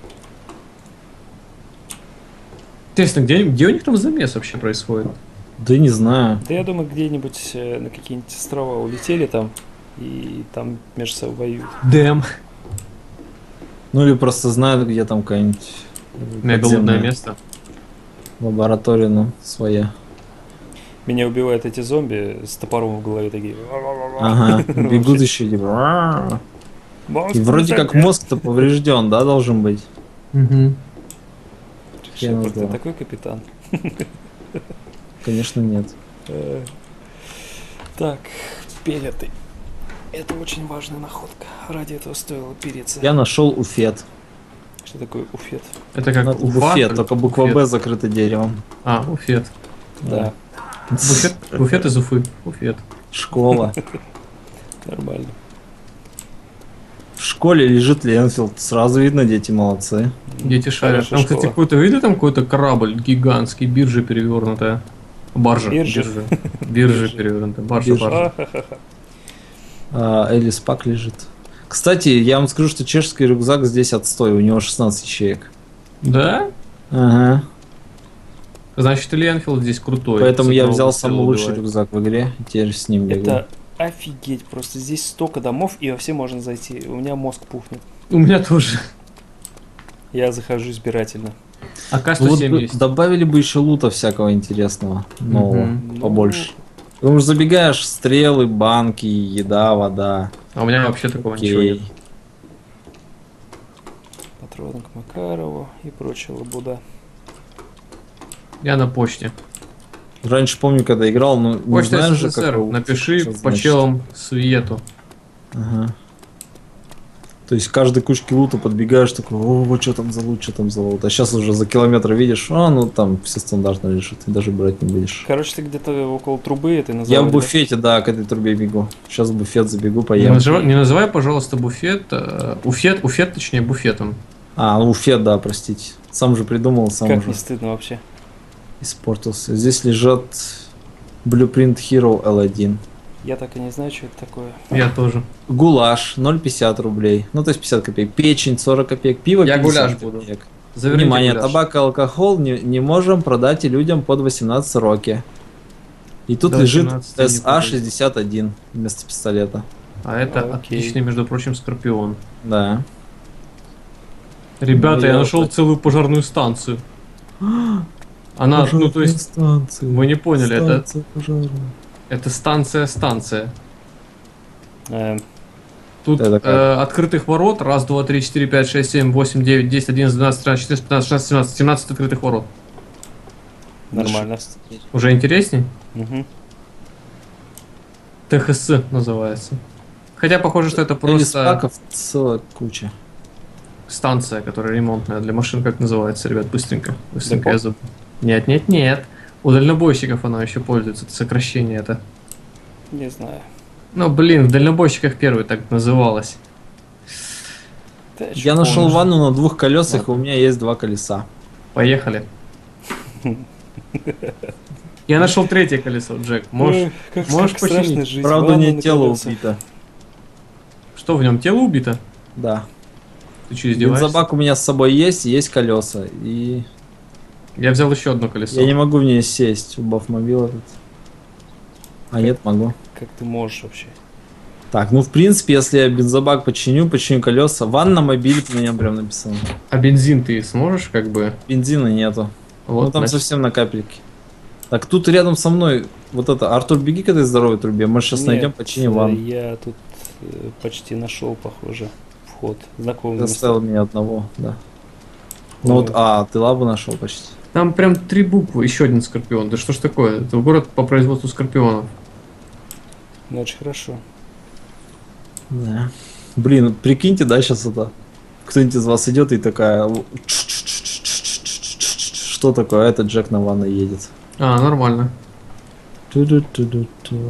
Интересно, где, где у них там замес вообще происходит? Да не знаю. Да я думаю, где-нибудь э, на какие-нибудь острова улетели там, и там между собой воюют. Дэм. Ну или просто знают, где там какая-нибудь Мегалудное подземная место. лаборатория, ну, своя. Меня убивают эти зомби с топором в голове такие. Ага, бегут еще типа. И вроде как мозг-то поврежден, да, должен быть? Угу. Шепард, ты да. такой капитан. Конечно, нет. Э, Так, переты. Это очень важная находка. Ради этого стоило переться. Я нашел уфет. Что такое уфет? Это как Ну, это Уфа, буфет, или только буква Уфет? Б закрыта деревом. А, Уфет. Да, Буфет, буфет из Уфы. Уфет. Школа. нормально. В школе лежит Ленфилд. Сразу видно, дети молодцы. Дети шарят. Хорошая Там, кстати, школа. какой-то, видели, там какой-то корабль гигантский, биржа перевернутая. Баржа. Биржа. Биржа, биржа Биржа. перевернутая. Баржа, Биржа. баржа. А-ха-ха-ха. А, Элис Пак лежит. Кстати, я вам скажу, что чешский рюкзак здесь отстой. У него шестнадцать ячеек. Да? Ага. Значит, и Ленфилд здесь крутой. Поэтому С я одного взял выстрела самый лучший убивает. рюкзак в игре. И теперь с ним бегу. Это офигеть просто. Здесь столько домов, и во все можно зайти. У меня мозг пухнет. У меня тоже. Я захожу избирательно. А К Ну вот сто семь бы есть. добавили бы еще лута всякого интересного. Нового. Мгм. Побольше. Ну, Потому что забегаешь, стрелы, банки, еда, вода. А у меня вообще такого ничего нет. Окей. патроны к Макарову и прочая лабуда. Я на почте. Раньше помню, когда играл, но не Почта знаешь же, СССР. какой- Напиши что по значит. челам Свету. Ага. То есть к каждой кучке лута подбегаешь, такой, о, вот что там за лут, что там за лут. А сейчас уже за километр видишь, а, ну там все стандартно лежит, ты даже брать не будешь. Короче, ты где-то около трубы это Я назвал. в буфете, да, к этой трубе бегу. Сейчас в буфет забегу, Не поем. называй, не называй, пожалуйста, буфет. э, Уфет, уфет, точнее, буфетом. А, ну буфет, да, простите. Сам же придумал, сам Как уже не стыдно вообще. испортился. Здесь лежат Blueprint Hero эл один. Я так и не знаю, что это такое. Я тоже. Гулаш ноль пятьдесят рублей. Ну, то есть пятьдесят копеек. Печень сорок копеек. Пиво Я пятьдесят гуляш буду. копеек. Заверните Внимание, гуляш. табак и алкоголь не, не можем продать и людям под восемнадцать роки. И тут До лежит восемнадцати не эс а путать. шестьдесят один вместо пистолета. А это Окей. отличный, между прочим, Скорпион. Да. Ребята, Ну, я я нашел вот- целую пожарную станцию. Она, ну то есть, станции. вы не поняли, это- Станция пожарная. это станция-станция. Э, Тут Это как? э, открытых ворот. Раз, два, три, четыре, пять, шесть, семь, восемь, девять, десять, одиннадцать, двенадцать, тринадцать, четырнадцать, пятнадцать, шестнадцать, семнадцать. семнадцать открытых ворот. Нормально. Уже интересней? Мгм. тэ ха эс называется. Хотя похоже, что это просто Элиспаков целая куча. станция, которая ремонтная для машин, как называется, ребят, быстренько. Быстренько Депо? я забыл. Нет, нет, нет. У дальнобойщиков она еще пользуется, это сокращение это. Не знаю. Ну, блин, в дальнобойщиках первый так называлось. Да, чё Я нашел помнишь? ванну на двух колесах, и Ладно. у меня есть два колеса. Поехали. Я нашел третье колесо, Джек. Можешь... Ой, как, можешь как страшно починить? жить. Правда, Ванна не на тело колесах. убито. Что в нем? Тело убито? Да. Ты что, издеваешься? Бензобак у меня с собой есть, и есть колеса. И Я взял еще одно колесо. я не могу в нее сесть, убав мобил этот. А нет, могу. Как ты можешь вообще? Так, ну в принципе, если я бензобак починю, починю колеса. Ванна мобиль на нем прям написано. А бензин ты сможешь как бы? Бензина нету. Вот, ну там значит, совсем на капельке. Так, тут рядом со мной вот это. Артур, беги к этой здоровой трубе. Мы сейчас Нет, найдем, починим э, ванну. Я тут э, почти нашел, похоже, вход. Знакомый. Ты оставил меня одного, да. Ну Ой. вот, а, ты лабу нашел почти. Там прям три буквы, еще один Скорпион. Да что ж такое? Это город по производству Скорпионов. Ну, очень хорошо. Да. Блин, прикиньте, да, сейчас это. Кто-нибудь из вас идет и такая. Что такое? Это Джек на ванной едет. А, нормально. Ту-ду-ту-ду-ту.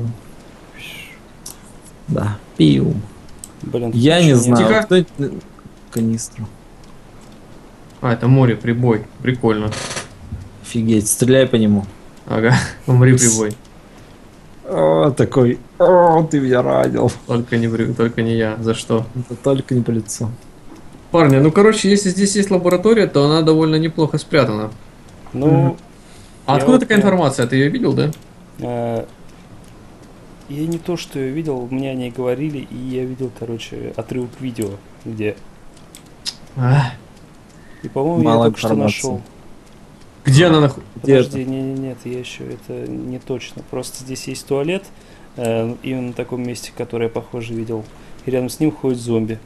Да. Пиу. Блин, тут Я не ничего нет. знаю. Тихо. Кто... Канистру. А, это море, прибой. Прикольно. Офигеть, стреляй по нему. Ага, умри, прибой. О, такой. О, ты меня ранил. Только не, при- только не я. За что? Это только не по лицу. Парни, ну короче, если здесь есть лаборатория, то она довольно неплохо спрятана. Ну, А Я откуда вот такая прям- информация? Ты ее видел, да? э, я не то, что я видел, мне они говорили, и я видел, короче, отрывок видео, где... А, И, по-моему, я Мало только что информации. нашел. где она нахуй? Где Подожди, не, не, нет, я еще это не точно. Просто здесь есть туалет, э, именно на таком месте, которое я, похоже, видел. И рядом с ним ходит зомби.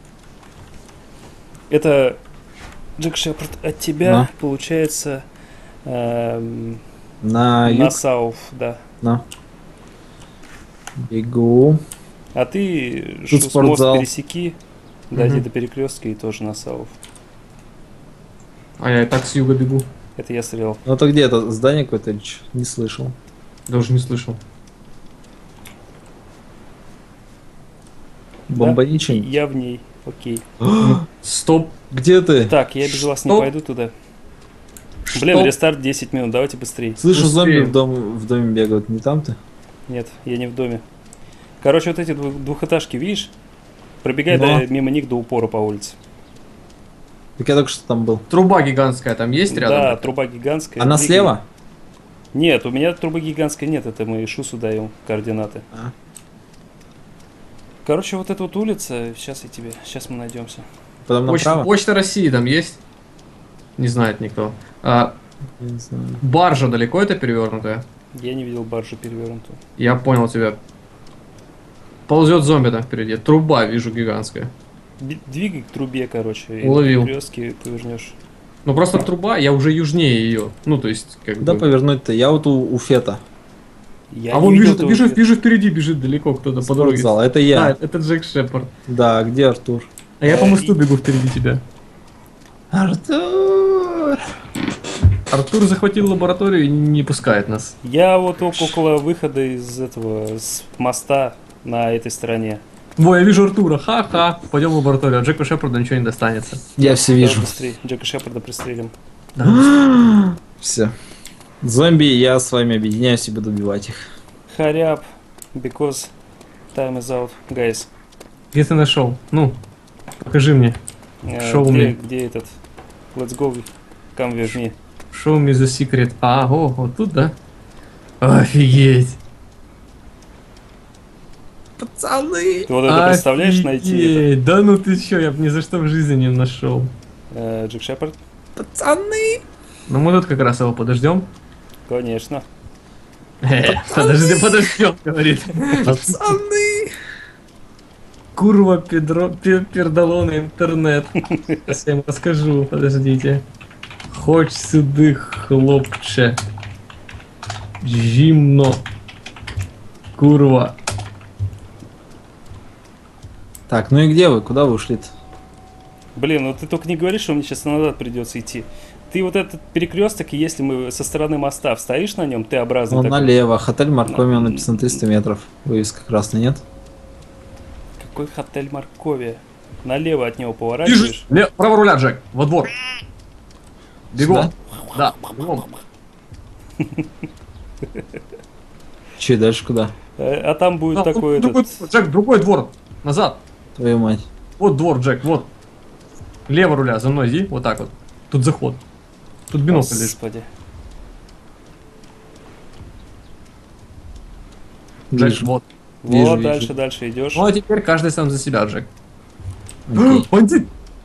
Это Джек Шепард от тебя, На. получается, эм, На на юг. Сауф, да. На. Бегу. А ты Тут шу- мост спортзал. пересеки, дойди Мгм. до перекрестка и тоже на Сауф. А я и так с юга бегу. Это я стрелял. Ну это где это? Здание какое-то или чё? Не слышал. Даже не слышал. Бомба Да? ничего. Я в ней. Окей. Стоп. Где ты? Так, я без вас не Стоп. пойду туда. Блин, Стоп. рестарт десять минут, давайте быстрее. Слышу, зомби Успеем. в, дом, в доме бегают. Не там ты? Нет, я не в доме. Короче, вот эти двух- двухэтажки, видишь? Пробегай Но. до- мимо них до упора по улице. Так я только что там был. Труба гигантская там есть рядом? Да, труба гигантская. Она Двигай. слева? Нет, у меня трубы гигантской нет, это мы Шусу даем координаты. А. Короче, вот эта вот улица, сейчас я тебе, сейчас мы найдемся. Потом Почта, направо? Почта России там есть? Не знает никто. А, Я не знаю. баржа далеко это перевернутая? Я не видел баржу перевернутую. Я понял тебя. Ползет зомби там впереди. Труба вижу гигантская. Д- Двигай к трубе, короче, и Уловил. на перекрестке повернешь. Ну просто труба, я уже южнее ее. Ну то есть как Куда бы. повернуть-то? Я вот у, у Фета. Я А не вон видел бежит, этого бежит, цвета. бежит впереди, бежит далеко кто-то по дороге. Спортзал. Это Да, я. это Джек Шепард. Да, где Артур? А я по Э, мосту и- бегу впереди тебя. Артур! Артур захватил лабораторию и не пускает нас. Я вот ок- около выхода из этого, с моста на этой стороне. Во, я вижу Артура, ха-ха. Пойдем в лабораторию, а Джеку Шепарду ничего не достанется. Я все Давай вижу. быстрее, Джека Шепарда пристрелим. Все. Зомби, я с вами объединяюсь и буду убивать их. Hurry up, because time is out, guys. Где ты нашел? Ну, покажи мне. Э, Show где, me. где этот? Let's go, come with me. Show me the secret. А, о, вот тут, да? Офигеть. Пацаны! Ты вот это представляешь, найти Офигеть, да ну ты чё, я бы ни за что в жизни не нашел. это? Э, Джек Шепард? Пацаны! Ну мы тут как раз его подождем. Конечно. Подожди, подождем, говорит. Пацаны! Курва педро, пе- пердалоны интернет. Сейчас я ему расскажу, подождите. Хоч сюди, хлопче. Зимно. Курва. Так, ну и где вы? Куда вы ушли-то? Блин, ну ты только не говоришь, что мне сейчас назад придется идти. Ты вот этот перекресток, если мы со стороны моста стоишь на нем, Т-образный Вон такой. налево. Хотель Маркоми написано триста метров. Вывеска красная, нет? Какой отель Моркови? Налево от него Вижу. поворачиваешь. Ле- право руля, Джек. Во двор. Бегом. Сюда? Да, бегом. Че, и дальше куда? Э, А там будет А, такой другой этот... двор, Джек, другой двор. Назад. Твою мать. Вот двор, Джек, вот. Лево руля, за мной иди. Вот так вот. Тут заход. Тут бинокль лежит. Господи. Джек, Вижу. вот. Вижу, Вот, вижу. дальше, дальше идешь. Ну а теперь каждый сам за себя, Джек. Окей. Бандит!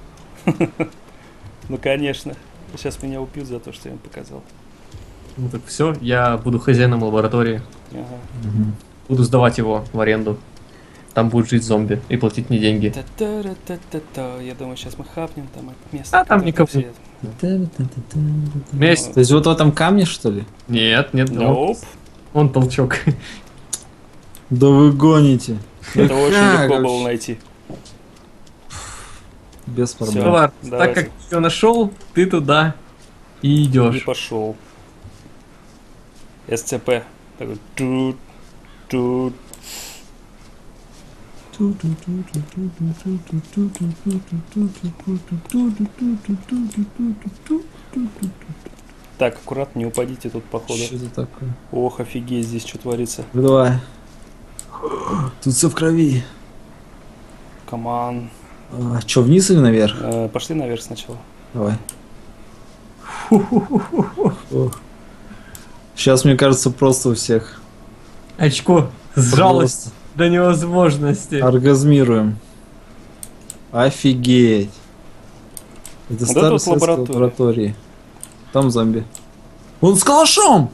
Ну, конечно. Сейчас меня убьют за то, что я им показал. Ну так все, я буду хозяином лаборатории. Ага. Мгм. Буду сдавать его в аренду. Там будет жить зомби и платить мне деньги. Та-та-ра-та-та-та. Я думаю, сейчас мы хапнем там это место. А там которое никого все- У меня есть... То есть вот в этом камне, что ли? Нет, нет, он, Nope. он толчок. Да вы гоните. Это Да очень как легко было вообще? найти. Без Всё. проблем. Ну ладно, давайте. так как все нашел, ты туда и Не идешь. пошел. СЦП. Такой тут, тут. Так, аккуратно, не упадите тут, походу. Что это такое? Ох, офигеть, здесь что творится. Ну, давай. Тут все в крови. Коман. А, что, вниз или наверх? Э, пошли наверх сначала. Давай. Сейчас, мне кажется, просто у всех Очко сжалось до невозможности. оргазмируем. Офигеть. Это Вот старая это вот советская лаборатория. лаборатория. Там зомби. Он с калашом!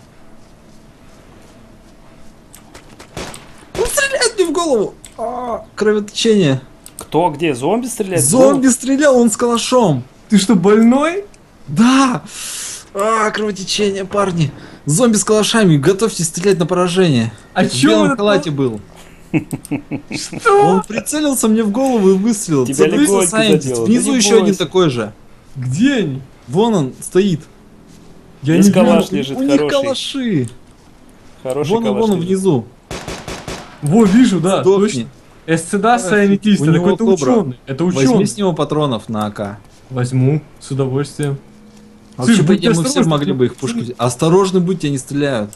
Он стреляет мне в голову! А, кровотечение. Кто, где? Зомби стреляет? Зомби стрелял, он с калашом! Ты что, больной? Да! А, кровотечение, парни! Зомби с калашами, готовьтесь стрелять на поражение. А В чё белом это? халате был. Что? Он прицелился мне в голову и выстрелил. Тебя Смотрите, легонько Scientist, задело. внизу Да не еще один бойся. такой же. Где они? Вон он стоит. Я Есть не вижу. калаш лежит У них хороший. калаши. Хороший Вон он, калаш вон он лежит. внизу. Во, вижу, да. Сдохни. Эсцеда У сайентист, это него какой-то кобра. ученый. Это Возьми ученый. с него патронов на АК. Возьму, с удовольствием. А Слушай, вообще, по будьте идее, мы все осторожны, могли бы их ты- пушку взять. Осторожны будьте, они стреляют.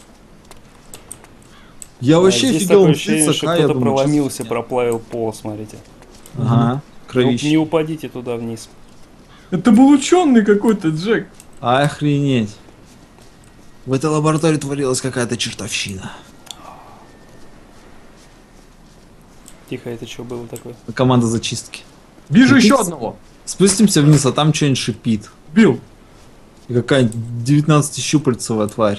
Я А, вообще здесь офигел, такое он ощущение, стоит с что АК, я кто-то думаю, проломился, чё- проплавил пол, смотрите. Ага, Не, кровище. не упадите туда вниз. Это был ученый какой-то, Джек. Охренеть. В этой лаборатории творилась какая-то чертовщина. Тихо, это что было такое? Команда зачистки. Вижу Прикинь, еще одного. Спустимся вниз, а там что-нибудь шипит. Бил. И какая-нибудь девятнадцатищупальцевая тварь.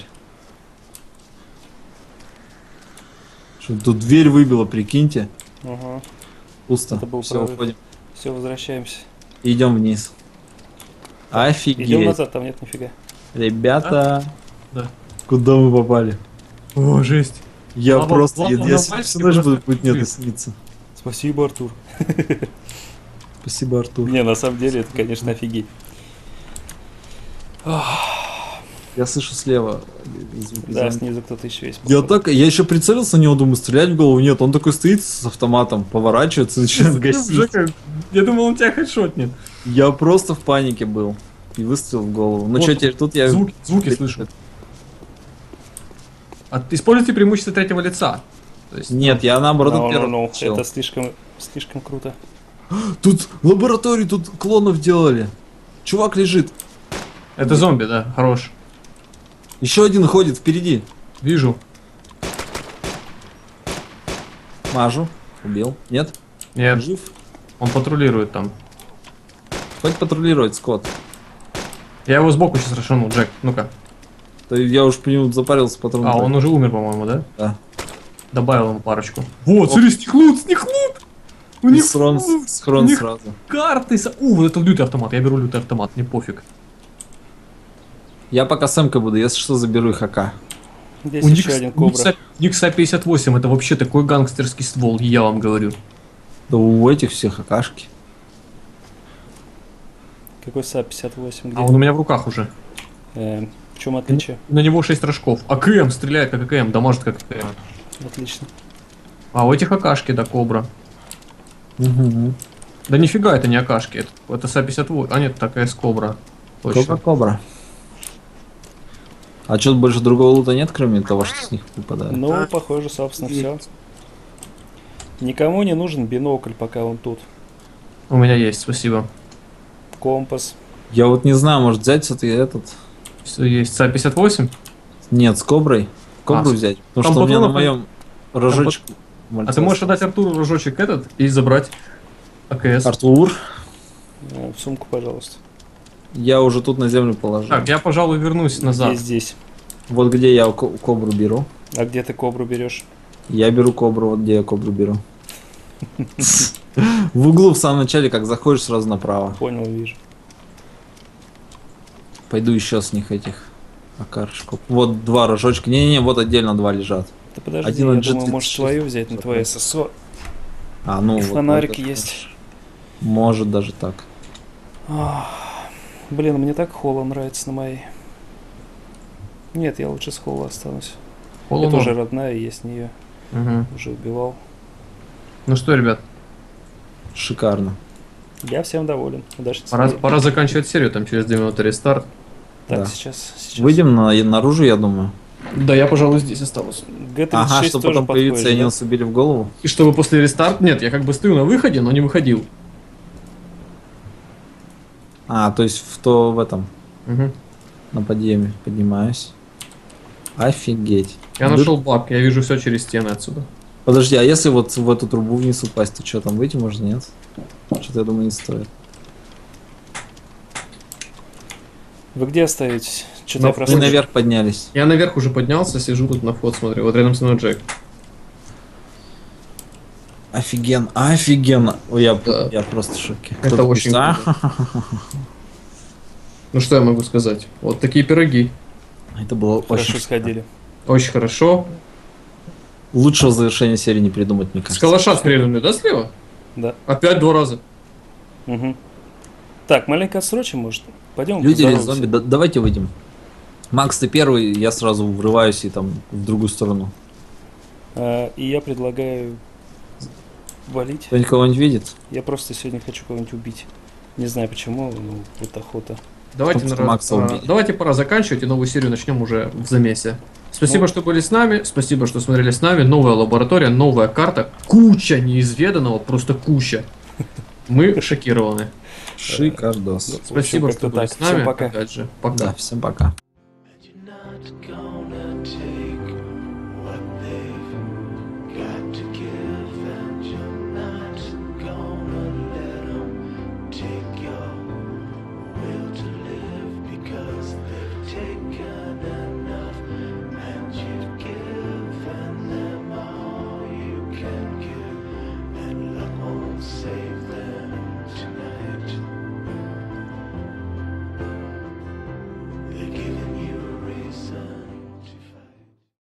Что тут дверь выбила, прикиньте. Ага. Пусто. Это был Все, прорыв. уходим. Все, возвращаемся. И идем вниз. Офигеть. Идем назад, там нет нифига. Ребята, Да. куда мы попали? О, жесть. Я Слава- просто, слава я, на я Вальске всю ночь просто буду будет мне это жив. сниться. Спасибо, Артур. Спасибо, Артур. Не, на самом деле, это, конечно, офигеть. Я слышу слева звуки Да, зомби. снизу кто-то еще есть. Я походу. так, я еще прицелился на него, думаю, стрелять в голову. Нет, он такой стоит с автоматом, поворачивается, начинает гасить. Жека, я думал, он тебя хедшотнет. Я просто в панике был. И выстрел в голову. Ну Вот, что, теперь тут я... Звуки, звуки слышу. А, используйте преимущество третьего лица. То есть, Нет, я наоборот No, no, первый no, включил. это слишком, слишком круто. Тут лабораторию, тут клонов делали. Чувак лежит. это зомби, да, хорош. Еще один ходит впереди. Вижу. Мажу. Убил? Нет? Нет, Жив? он патрулирует там. Хоть патрулировать, Скотт. Я его сбоку сейчас расшанул, Джек, ну-ка. То я уж по нему запарился потом. А, он уже умер, по-моему, да? Да. Добавил ему парочку. Вот, смотри, снихнут, снихнут! У И них схрон, фу, схрон у них сразу. карты. со- У, вот это лютый автомат. Я беру лютый автомат, мне пофиг. Я пока с эмкой буду, если что, заберу их АК. Здесь У них, еще один у них кобра. Са- у них Са пятьдесят восемь, это вообще такой гангстерский ствол, я вам говорю. Да у этих всех АКшки. Какой САП пятьдесят восемь? Где? А он у меня в руках уже. Эм, в чем отличие? На него шесть рожков. АКМ стреляет как АКМ, дамажит как АКМ. Отлично. А у этих АКшки, да, Кобра. Угу. Да нифига, это не АКшки, это, это Са пятьдесят восемь. А нет, такая с Кобра. Точно. Кобра-кобра. А что больше другого лута нет, кроме того, что с них выпадает? Ну, похоже, собственно, все. Никому не нужен бинокль, пока он тут. У меня есть, спасибо. Компас. Я вот не знаю, может взять все-таки этот. Все есть. Са пятьдесят восемь? Нет, с коброй. Кобру А, с- взять. Потому там что у меня на патронов моем рожочке. А ты можешь отдать Артуру рожочек этот и забрать АКС. Артур. Э, В сумку, пожалуйста. Я уже тут на землю положил. Так, я, пожалуй, вернусь назад. Здесь, здесь. Вот где я ко- кобру беру. А где ты кобру берешь? Я беру кобру, вот где я кобру беру. В углу в самом начале, как заходишь, сразу направо. Понял, вижу. Пойду еще с них этих акаршков. Вот два рожочка. Не-не-не, вот отдельно два лежат. Да подожди, Один я от думаю, джи можешь тридцать шесть. свою взять на твое ССО. А, ну вот. Фонарик это- есть. Может даже так. Ах, блин, мне так холла нравится на моей. Нет, я лучше с холла останусь. Холло Это норм. уже родная, я с нее Мгм. уже убивал. Ну что, ребят, Шикарно. Я всем доволен. Удачной пора, серии. пора заканчивать серию, там через две минуты рестарт. Так, Да. сейчас, сейчас. Выйдем на, наружу, я думаю. Да, я, пожалуй, здесь останусь. Г тридцать Ага, шесть чтобы тоже потом появиться, и подходишь, они да? нас убили в голову. И чтобы после рестарта... Нет, я как бы стою на выходе, но не выходил. А, то есть в то в этом, Мгм. на подъеме поднимаюсь. Офигеть. Я Дыр- нашел баг, я вижу все через стены отсюда. Подожди, а если вот в эту трубу вниз упасть, то что там, выйти можно, нет? Что-то я думаю не стоит. Вы где остаетесь? Что-то Ну, я Мы проснулся. наверх поднялись. Я наверх уже поднялся, сижу тут на вход, смотрю. Вот рядом со мной Джек. Офигенно, офигенно. Ой, я, Да. я просто в шоке. Это Кто-то очень пишет, «А, Ну что я могу сказать? Вот такие пироги. Это было Хорошо очень сходили. Очень хорошо. Лучшего завершения серии не придумать, мне С кажется. калаша стрельнули, да, слева? Да. Опять два раза. Угу. Так, маленько отсрочим, может? Пойдем. Люди или поздороваемся. зомби, да- давайте выйдем. Макс, ты первый, я сразу врываюсь и там в другую сторону. А, и я предлагаю валить. Кто-нибудь кого-нибудь видит? Я просто сегодня хочу кого-нибудь убить. Не знаю почему, но вот охота. Давайте, Чтоб народ, Макса а, убили. давайте пора заканчивать и новую серию начнем уже в замесе. Спасибо, Ну. что были с нами. Спасибо, что смотрели с нами. Новая лаборатория, новая карта. Куча неизведанного, просто куча. Мы шокированы. Шикардос. В общем, Спасибо, как-то что были так. с нами. Всем пока. Опять же, пока. Да, всем пока.